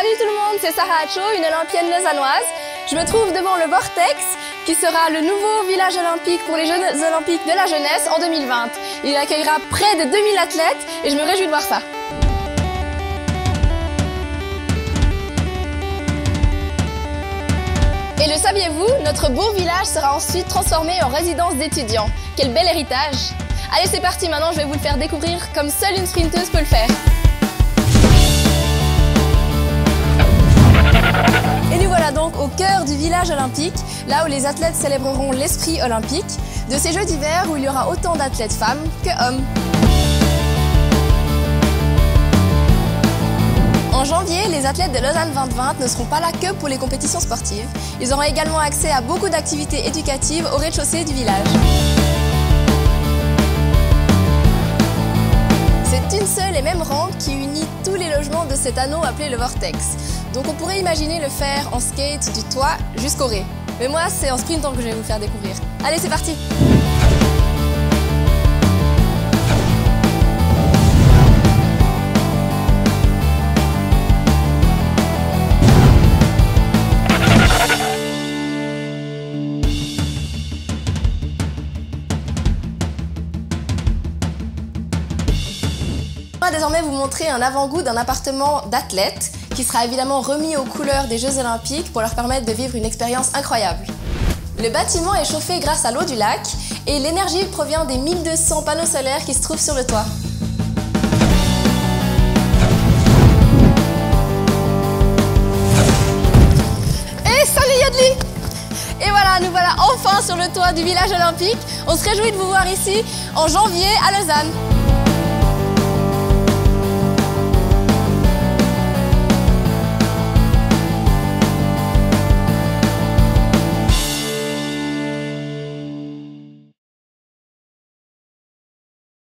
Salut tout le monde, c'est Sarah Hacho, une olympienne lausannoise. Je me trouve devant le Vortex, qui sera le nouveau village olympique pour les Jeux olympiques de la jeunesse en 2020. Il accueillera près de 2000 athlètes et je me réjouis de voir ça. Et le saviez-vous, notre beau village sera ensuite transformé en résidence d'étudiants. Quel bel héritage! Allez, c'est parti, maintenant je vais vous le faire découvrir comme seule une sprinteuse peut le faire. Et nous voilà donc au cœur du village olympique, là où les athlètes célébreront l'esprit olympique, de ces Jeux d'hiver où il y aura autant d'athlètes femmes que hommes. En janvier, les athlètes de Lausanne 2020 ne seront pas là que pour les compétitions sportives. Ils auront également accès à beaucoup d'activités éducatives au rez-de-chaussée du village. C'est une seule et même rampe qui unit tous les logements de cet anneau appelé le Vortex. Donc on pourrait imaginer le faire en skate du toit jusqu'au rez. Mais moi, c'est en sprintant que je vais vous faire découvrir. Allez, c'est parti! On va désormais vous montrer un avant-goût d'un appartement d'athlètes qui sera évidemment remis aux couleurs des Jeux Olympiques pour leur permettre de vivre une expérience incroyable. Le bâtiment est chauffé grâce à l'eau du lac et l'énergie provient des 1200 panneaux solaires qui se trouvent sur le toit. Et salut Yadli! Et voilà, nous voilà enfin sur le toit du village olympique. On se réjouit de vous voir ici en janvier à Lausanne.